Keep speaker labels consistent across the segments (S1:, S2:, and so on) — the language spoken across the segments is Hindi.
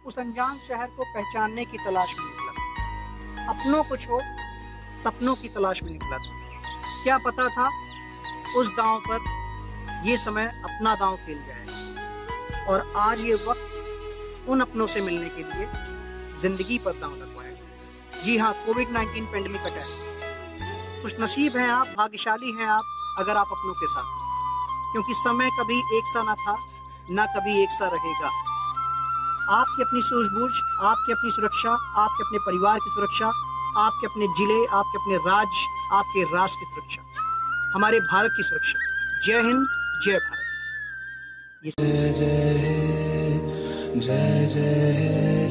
S1: उस अनजान शहर को पहचानने की तलाश में निकला था। अपनों को छोड़ सपनों की तलाश में निकला था। क्या पता था उस दांव पर ये समय अपना दांव खेल जाएगा और आज ये वक्त उन अपनों से मिलने के लिए जिंदगी पर दांव लगवाएगा। जी हाँ, कोविड-19 पेंडेमिक अटैक। खुश नसीब हैं आप, भाग्यशाली हैं आप अगर आप अपनों के साथ हैं, क्योंकि समय कभी एक सा ना था, ना कभी एक सा रहेगा। आपकी अपनी सूझबूझ, आपकी अपनी सुरक्षा, आपके अपने परिवार की सुरक्षा, आपके अपने जिले, आपके अपने राज्य, आपके राष्ट्र की सुरक्षा, हमारे भारत की सुरक्षा। जय हिंद, जय भारत।
S2: जय जय जय जय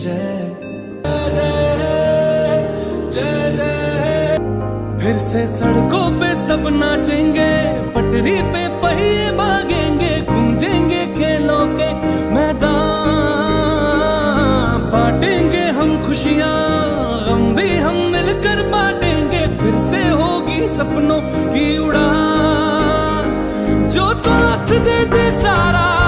S2: जय जय। फिर से सड़कों पे सब नाचेंगे, पटरी पे पहिए भागेंगे, गूंजेंगे खेलों के मैदान, बांटेंगे हम खुशियाँ, गम भी हम मिलकर बांटेंगे। फिर से होगी सपनों की उड़ान, जो साथ दे दे सारा